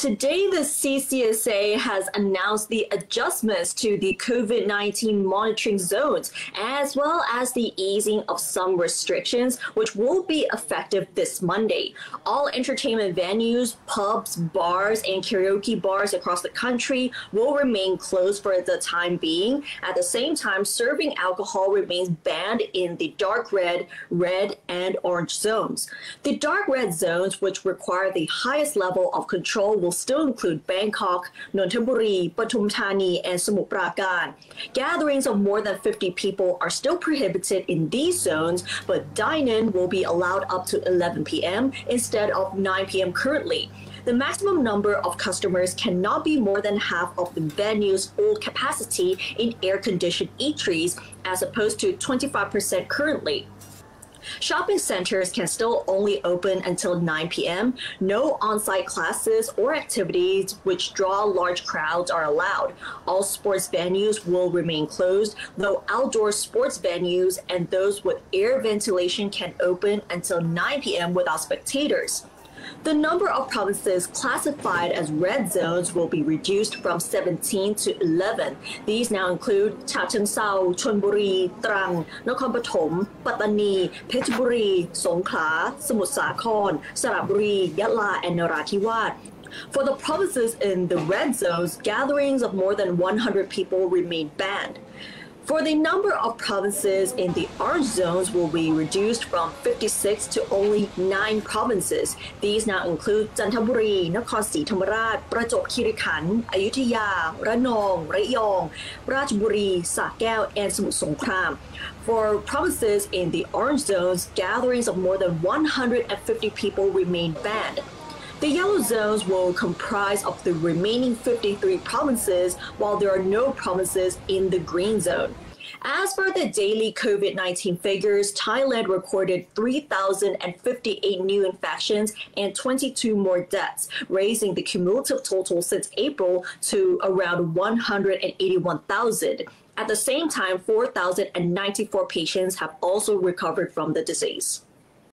Today, the CCSA has announced the adjustments to the COVID-19 monitoring zones, as well as the easing of some restrictions, which will be effective this Monday. All entertainment venues, pubs, bars, and karaoke bars across the country will remain closed for the time being. At the same time, serving alcohol remains banned in the dark red, red, and orange zones. The dark red zones, which require the highest level of control, will still include Bangkok, Nonthaburi, Pathum Thani, and Samut Prakan. Gatherings of more than 50 people are still prohibited in these zones, but dine-in will be allowed up to 11 p.m. instead of 9 p.m. currently. The maximum number of customers cannot be more than half of the venue's full capacity in air-conditioned eateries, as opposed to 25% currently. Shopping centers can still only open until 9 p.m. No on-site classes or activities which draw large crowds are allowed. All sports venues will remain closed, though outdoor sports venues and those with air ventilation can open until 9 p.m. without spectators. The number of provinces classified as red zones will be reduced from 17 to 11. These now include Chachoengsao, Chonburi, Trang, Nakhon Pathom, Pattani, Phetchaburi, Songkhla, Samut Sakhon, Saraburi, Yatla, and Narathiwat. For the provinces in the red zones, gatherings of more than 100 people remain banned. For the number of provinces in the orange zones will be reduced from 56 to only 9 provinces. These now include Chanthaburi, Nakhon Si Thammarat, Prajop Khiri Khan, Ayutthaya, Ranong, Rayong, Ratchaburi, Sa Kaeo, and Samut Songkhram. For provinces in the orange zones, gatherings of more than 150 people remain banned. The yellow zones will comprise of the remaining 53 provinces, while there are no provinces in the green zone. As for the daily COVID-19 figures, Thailand recorded 3,058 new infections and 22 more deaths, raising the cumulative total since April to around 181,000. At the same time, 4,094 patients have also recovered from the disease.